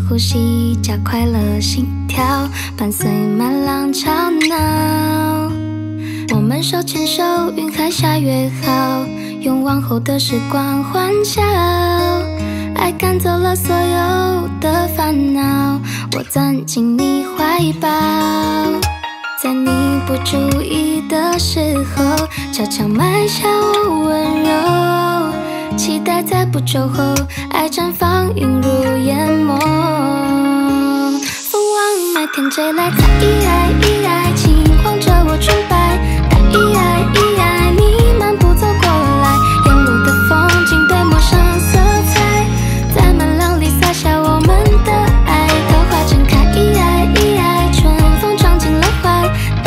呼吸加快了心跳，伴随慢浪吵闹。我们手牵手，云海下约好，用往后的时光欢笑。爱赶走了所有的烦恼，我钻进你怀抱。在你不注意的时候，悄悄埋下我温柔，期待在不久后，爱绽放，映入眼眸。风往麦田追来，在轻晃着我裙摆，你漫步走过来，沿路的风景被抹上色彩，在慢浪里洒下我们的爱，桃花盛开，春风闯进了怀，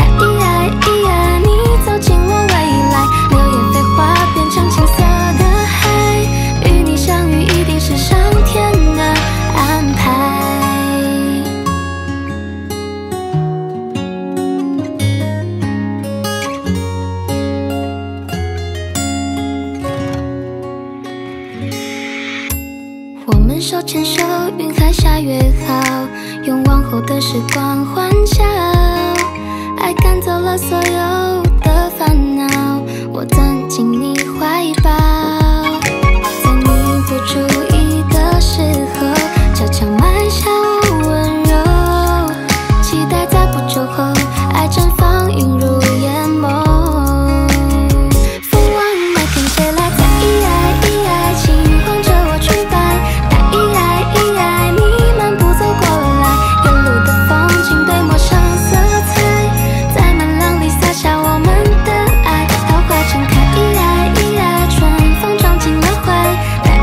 你走进我未来，柳叶飞花变成青色的海，与你相遇一定是上天的安排。我们手牵手，云海下约好，用往后的时光欢笑。爱赶走了所有的烦恼，我钻进你怀抱。在你不注意的时候，悄悄埋下我温柔，期待在不久后，爱绽放，映入眼眸。风往麦田追来，在轻晃着我裙摆，你漫步走过来，沿路的风景被抹上色彩，在慢浪里洒下我们的爱，桃花盛开，春风闯进了怀，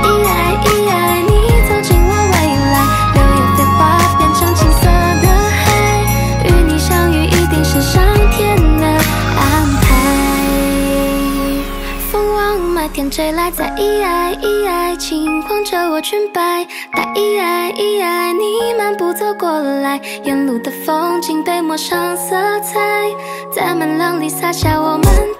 你走进我未来，柳叶飞花变成青色的海，与你相遇一定是上天的安排。风往麦田追来，在轻晃着我裙摆，你漫步走过来，沿路的风景被抹上色彩，在慢浪里洒下我们